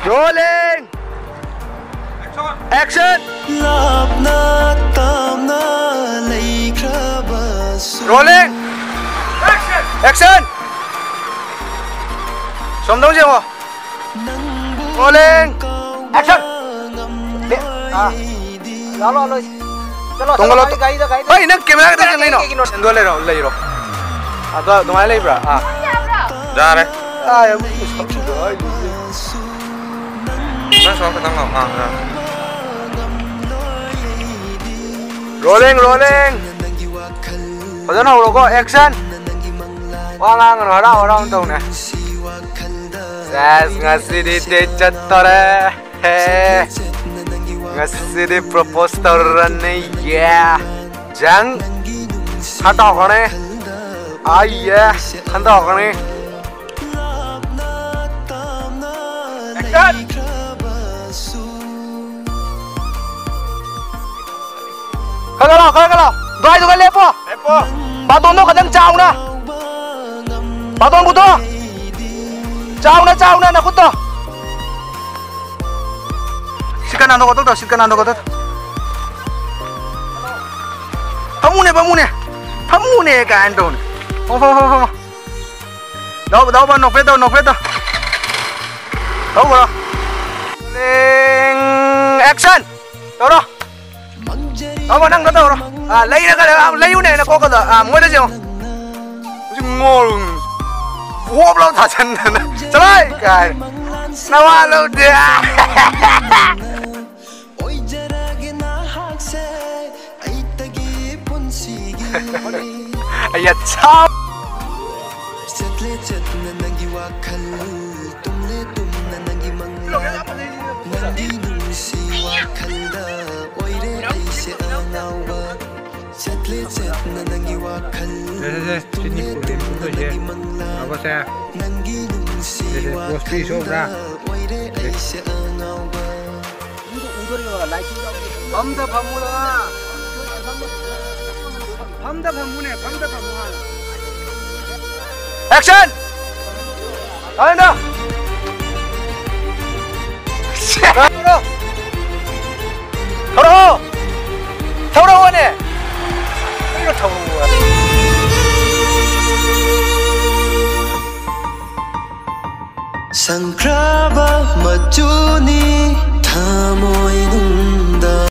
Rolling. Action. Rolling. Action. Sống đâu chưa? Rolling. Action. Lo lo. Chalo. Tunggu Gai da. Hey, nang camera kita leino. Sendua leiro. Atau tunggu lagi bra. Ra đây. Ya, Nó số cái tấm lòng ra. Rolling. Bây nào rồi có action. Wah ngang rồi đâu tàu này. Yes, ngasih di chat tore. Ngasih di propose tore nih, yeah. Jang, hata kau nih. Yeah, hata kau nih. Action. Khơi cái lò. Đói rồi cái lepo. Bà tôn nó kadang chào na. Bà tôn bút to. Chào na na bút to. Sikan ando kotor. Pamu ne ka Anton. Oh. Đâu ba nọc phết đâu. Đâu rồi. Action. Đâu. Đâu mà đang đâu rồi. Lấy ra cái lấy này là có cái rồi. Mới đấy chưa? Ngon. Hốp lâu thả chân này. Trời ơi, cái. Nào à lâu đi. Ai da chao. Sini kulit itu je. Apa saya? Posti show ra. Hamda phamula. Action. Ayo dah. Thâu đâu anh này?